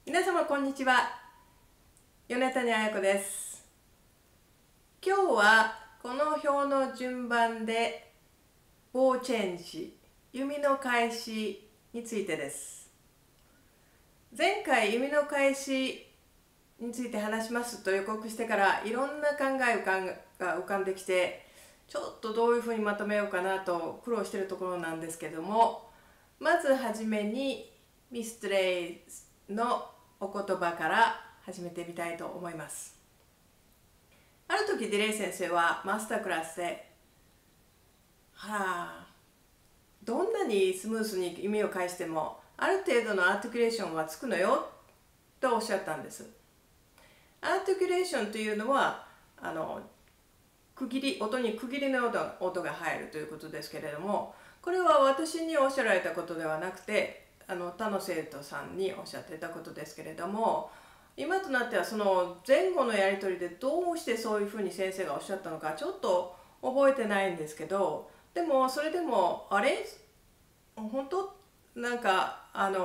皆様こんにちは。米谷彩子です。今日はこの表の順番でボーチェンジ、弓の返しについてです。前回弓の返しについて話しますと予告してからいろんな考えが浮かんできて、ちょっとどういうふうにまとめようかなと苦労しているところなんですけども、まずはじめにミストレイのお言葉から始めてみたいと思います。ある時ディレイ先生はマスタークラスでどんなにスムースに弓を返してもある程度のアーティキュレーションはつくのよとおっしゃったんです。アーティキュレーションというのは音に区切りの音が入るということですけれども、これは私におっしゃられたことではなくて他の生徒さんにおっしゃっていたことですけれども、今となってはその前後のやり取りでどうしてそういうふうに先生がおっしゃったのかちょっと覚えてないんですけど、でもそれでも本当なんか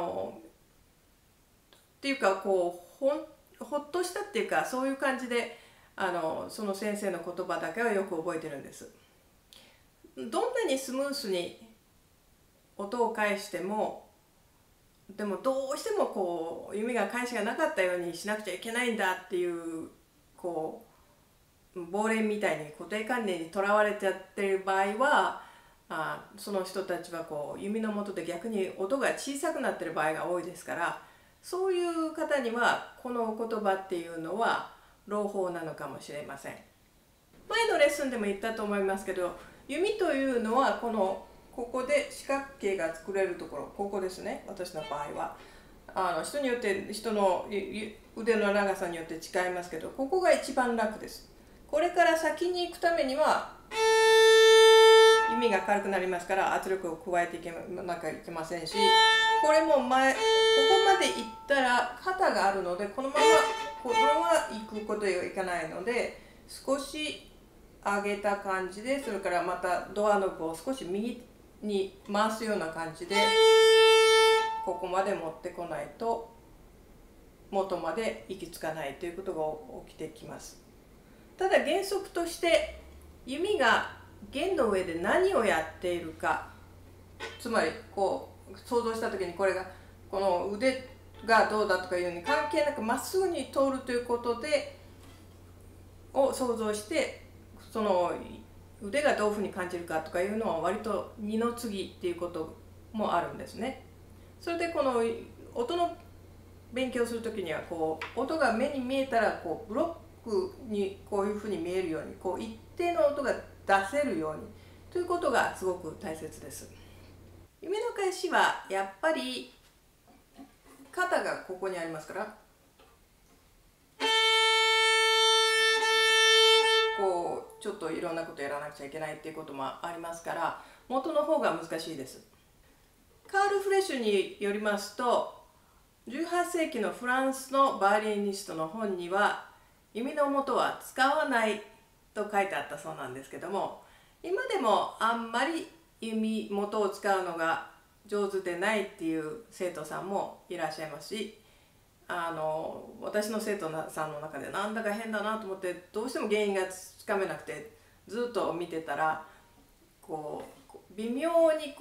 っていうかほっとしたっていうか、そういう感じでその先生の言葉だけはよく覚えてるんです。どんなにスムースに音を返しても、でもどうしても弓が返しがなかったようにしなくちゃいけないんだっていう亡霊みたいに固定観念にとらわれちゃってる場合は、その人たちは弓の下で逆に音が小さくなってる場合が多いですから、そういう方にはこのお言葉っていうのは朗報なのかもしれません。前のレッスンでも言ったと思いますけど、弓というのはここで四角形が作れるところ、ここですね。私の場合は人によって人の腕の長さによって違いますけど、ここが一番楽です。これから先に行くためには弓が軽くなりますから圧力を加えていかなきゃいけませんし、これもここまで行ったら肩があるのでこのまま行くことがいかないので、少し上げた感じで、それからまたドアノブを少し右に回すような感じでここまで持ってこないと元まで行き着かないということが起きてきます。ただ原則として弓が弦の上で何をやっているか、つまり想像した時にこの腕がどうだとかいうのに関係なくまっすぐに通るということを想像して、その腕がどういうふうに感じるかとかいうのは割と二の次っていうこともあるんですね。それでこの音の勉強する時には音が目に見えたらブロックにこういうふうに見えるように一定の音が出せるようにということがすごく大切です。弓の返しはやっぱり肩がここにありますから、ちょっといろんなことやらなくちゃいけないっていうこともありますから、元の方が難しいです。カール・フレッシュによりますと、18世紀のフランスのバイオリニストの本には弓の元は使わないと書いてあったそうなんですけども、今でもあんまり弓元を使うのが上手でないっていう生徒さんもいらっしゃいますし、私の生徒さんの中でなんだか変だなと思ってどうしても原因がつかめなくてずっと見てたら、微妙に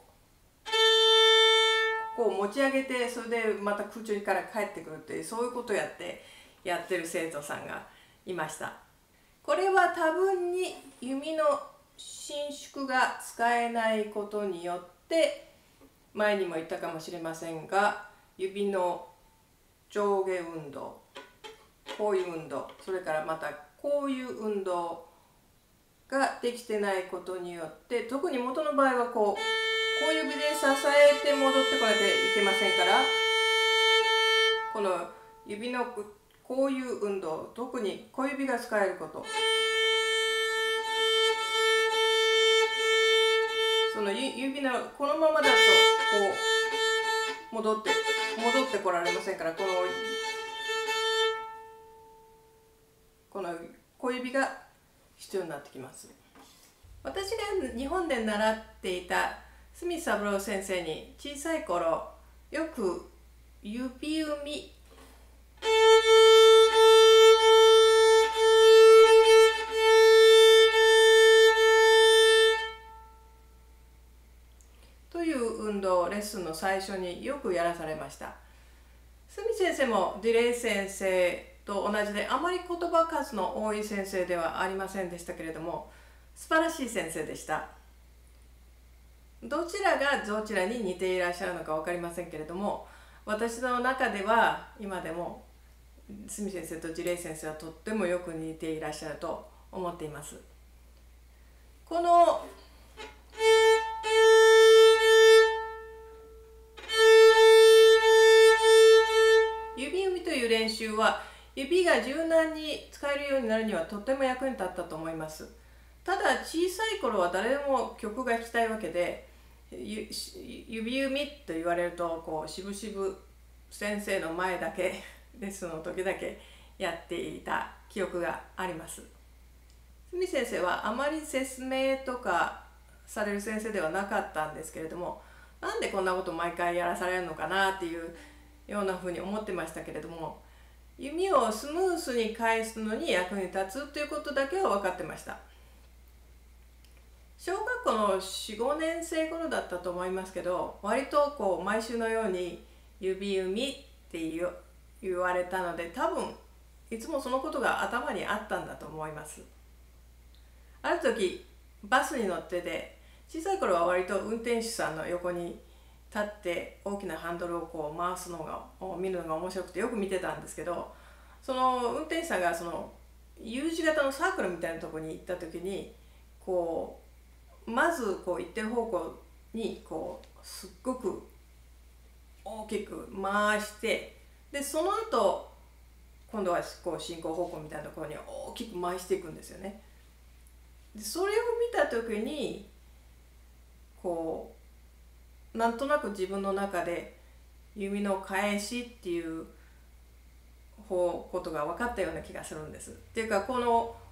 持ち上げて、それでまた空中から帰ってくるっていう、そういうことをやってる生徒さんがいました。これは多分に弓の伸縮が使えないことによって、前にも言ったかもしれませんが、指の上下運動、こういう運動、それからまたこういう運動ができてないことによって、特に元の場合は小指で支えて戻ってこなきゃいけませんから、この指のこういう運動、特に小指が使えること、その指のこのままだと戻ってこられませんから、この小指が必要になってきます。私が日本で習っていた角三郎先生に小さい頃よく指弓ッスンの最初によくやらされました。スミ先生もディレイ先生と同じであまり言葉数の多い先生ではありませんでしたけれども、素晴らしい先生でした。どちらがどちらに似ていらっしゃるのか分かりませんけれども、私の中では今でもスミ先生とジレイ先生はとってもよく似ていらっしゃると思っています。この指読みという練習は指が柔軟に使えるようになるにはとても役に立ったと思います。ただ小さい頃は誰でも曲が弾きたいわけで、指読みと言われるとこうしぶしぶ先生の前だけレッスンの時だけやっていた記憶があります。スミ先生はあまり説明とかされる先生ではなかったんですけれども、なんでこんなこと毎回やらされるのかなっていうようなふうに思ってましたけれども、弓をスムースに返すのに役に立つということだけは分かってました。小学校の4、5年生頃だったと思いますけど、割とこう毎週のように指弓って言われたので、多分いつもそのことが頭にあったんだと思います。ある時バスに乗ってて、小さい頃は割と運転手さんの横に立って大きなハンドルをこう回すのを見るのが面白くてよく見てたんですけど、その運転手さんがその U 字型のサークルみたいなところに行った時に、こうまずこう一定方向にこうすっごく大きく回して、でその後今度はこう進行方向みたいなところに大きく回していくんですよね。でそれを見た時にこうなんとなく自分の中で弓の返しっていうことが分かったような気がするんです。っていうかこ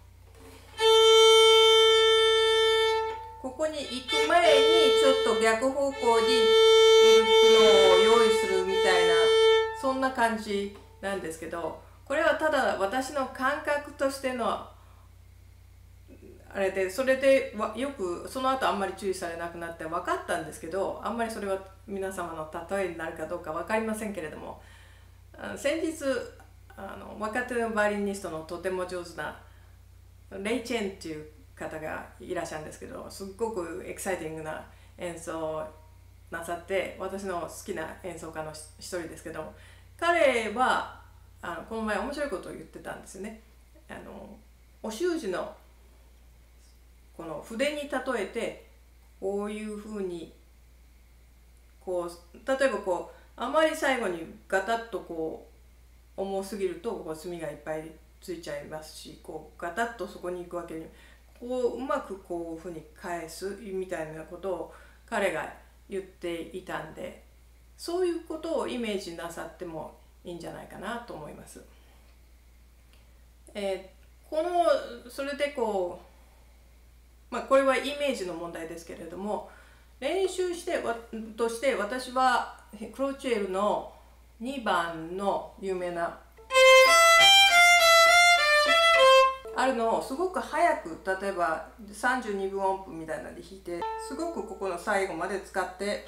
こに行く前にちょっと逆方向に行くのを用意するみたいな、そんな感じなんですけど、これはただ私の感覚としてのあれで、それでよくその後あんまり注意されなくなって分かったんですけど、あんまりそれは皆様の例えになるかどうか分かりませんけれども、先日若手のバイオリニストのとても上手なレイ・チェンっていう方がいらっしゃるんですけど、すっごくエキサイティングな演奏をなさって、私の好きな演奏家の一人ですけど、彼はこの前面白いことを言ってたんですよね。お習字のこの筆に例えて、こういうふうにこう例えばこうあまり最後にガタッとこう重すぎるとこう墨がいっぱいついちゃいますし、こうガタッとそこに行くわけにこううまくこういうふうに返すみたいなことを彼が言っていたんで、そういうことをイメージなさってもいいんじゃないかなと思います。それでこうこれはイメージの問題ですけれども、練習として私はクロチェルの2番の有名なあるのをすごく早く、例えば32分音符みたいなので弾いて、すごくここの最後まで使って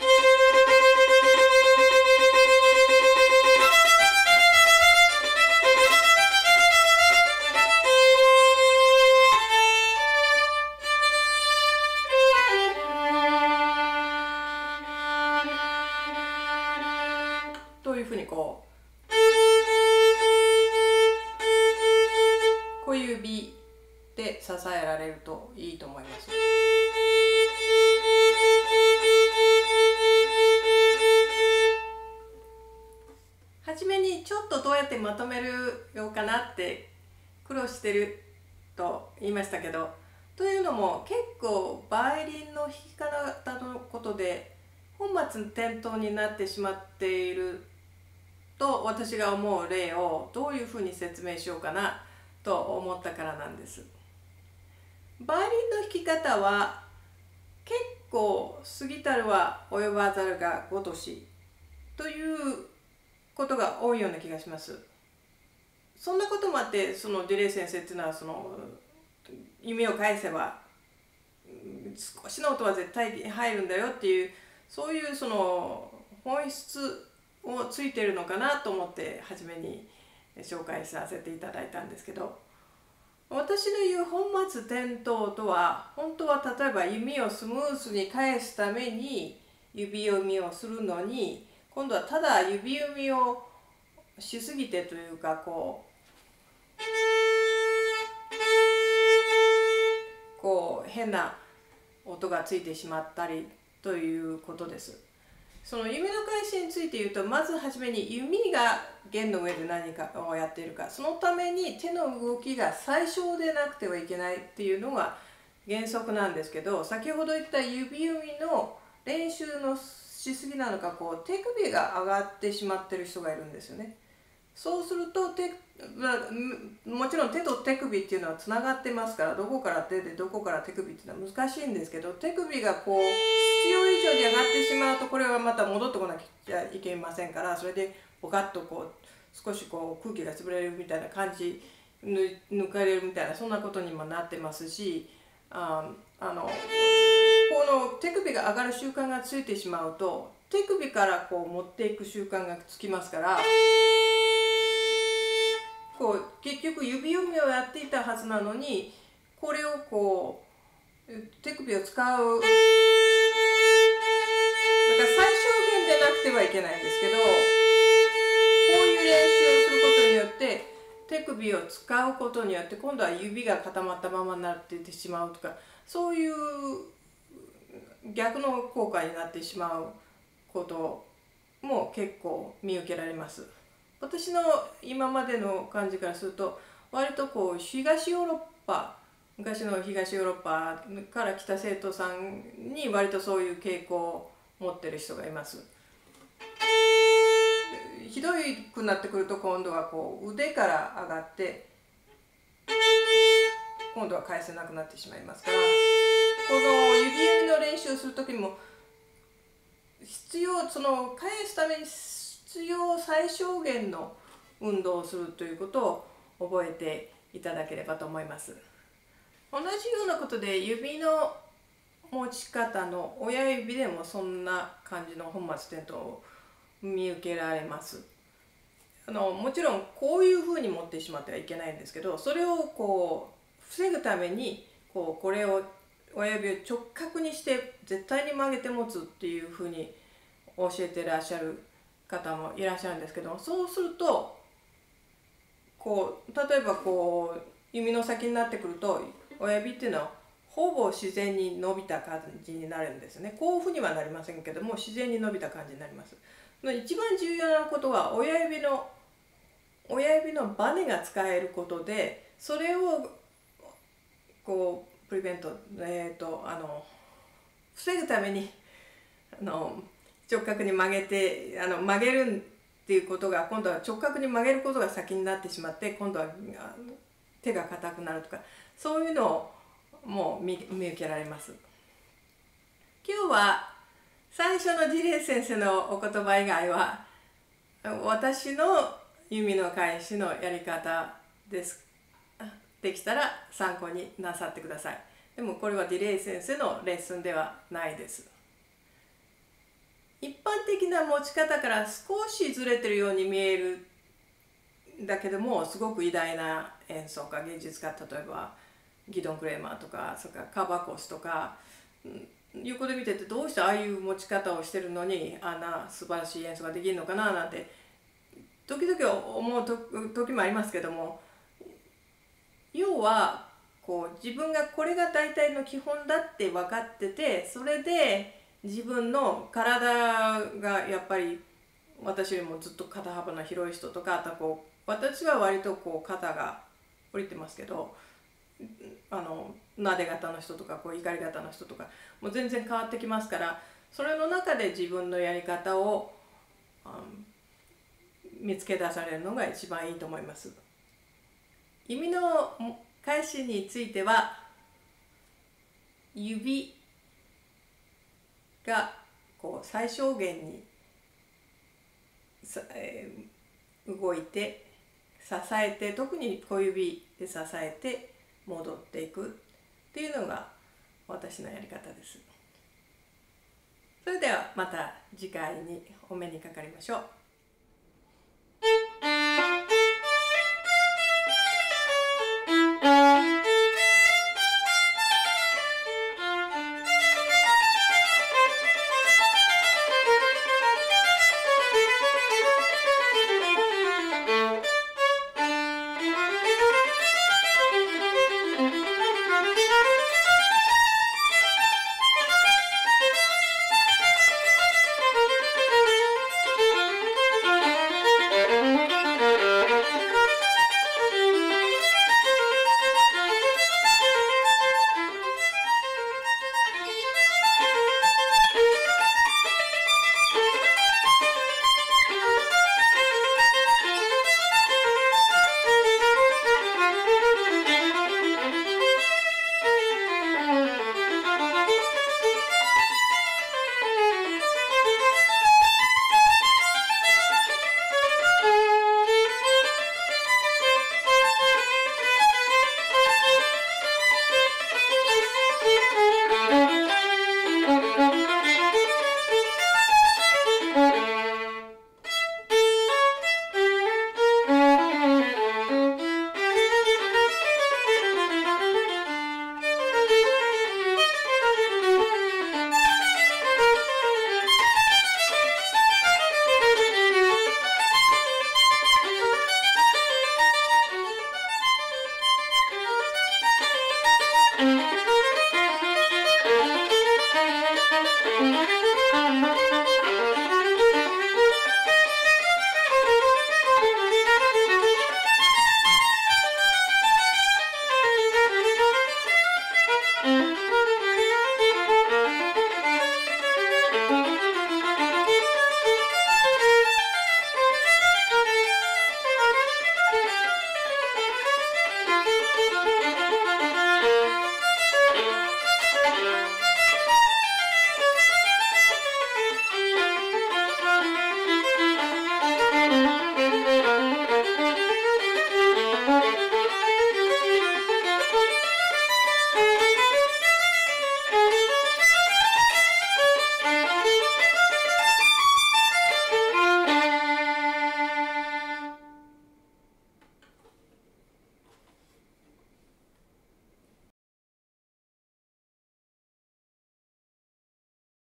というふうにこう小指で支えられるといいと思います。はじめにちょっとどうやってまとめるようかなって苦労してると言いましたけど、というのも結構バイオリンの弾き方のことで本末転倒になってしまっていると私が思う例をどういうふうに説明しようかなと思ったからなんです。バイオリンの弾き方は結構過ぎたるは及ばざるが如しということが多いような気がします。そんなこともあって、そのディレイ先生っていうのはその弓を返せば少しの音は絶対入るんだよっていう、そういうその本質をついてるのかなと思って初めに紹介させていただいたんですけど、私の言う本末転倒とは、本当は例えば弓をスムースに返すために指読みをするのに、今度はただ指読みをしすぎてというか、こう変な音がついてしまったりということです。その弓の返しについて言うと、まずはじめに弓が弦の上で何かをやっているか、そのために手の動きが最小でなくてはいけないっていうのが原則なんですけど、先ほど言った指弓の練習のしすぎなのか、手首が上がってしまってる人がいるんですよね。そうするともちろん手と手首っていうのはつながってますから、どこから手でどこから手首っていうのは難しいんですけど、手首が必要以上に上がってしまうと、これはまた戻ってこなきゃいけませんから、それでボカッと少し空気が潰れるみたいな感じ、抜かれるみたいな、そんなことにもなってますし、この手首が上がる習慣がついてしまうと、手首から持っていく習慣がつきますから、結局指読みをやっていたはずなのに、これを手首を使う、だから最小限でなくてはいけないんですけど、こういう練習をすることによって手首を使うことによって、今度は指が固まったままになっていってしまうとか、そういう逆の効果になってしまうことも結構見受けられます。私の今までの感じからすると、割と東ヨーロッパ、昔の東ヨーロッパから来た生徒さんに割とそういう傾向を持ってる人がいます。ひどくなってくると、今度は腕から上がって今度は返せなくなってしまいますから、この指弓の練習をする時もその返すために必要最小限の運動をするということを覚えていただければと思います。同じようなことで、指の持ち方の親指でもそんな感じの本末転倒を見受けられます。もちろんこういうふうに持ってしまってはいけないんですけど、それを防ぐためにこれを親指を直角にして絶対に曲げて持つっていうふうに教えてらっしゃる方もいらっしゃるんですけど、そうすると例えば弓の先になってくると、親指っていうのはほぼ自然に伸びた感じになるんですね。こういうふうにはなりませんけども、自然に伸びた感じになります。一番重要なことは親指のバネが使えることで、それをプリベント、防ぐために直角に曲げて曲げるっていうことが、今度は直角に曲げることが先になってしまって、今度は手が硬くなるとか、そういうのをもう見受けられます。今日は最初のジレイ先生のお言葉以外は、私の弓の返しのやり方です。できたら参考になさってください。でもこれはディレイ先生のレッスンではないです。一般的な持ち方から少しずれてるように見えるだけども、すごく偉大な演奏家、芸術家、例えばギドン・クレーマーとか、それからカバコスとか、横で見ててどうしてああいう持ち方をしてるのにあんな素晴らしい演奏ができるのかななんて時々思う時もありますけども、要は自分がこれが大体の基本だって分かってて、それで自分の体がやっぱり私よりもずっと肩幅の広い人とか、あと私は割と肩が降りてますけど、なで型の人とか怒り型の人とかもう全然変わってきますから、それの中で自分のやり方を見つけ出されるのが一番いいと思います。弓の返しについては、指が最小限に動いて支えて、特に小指で支えて戻っていくっていうのが私のやり方です。そそれではまた次回にお目にかかりましょう。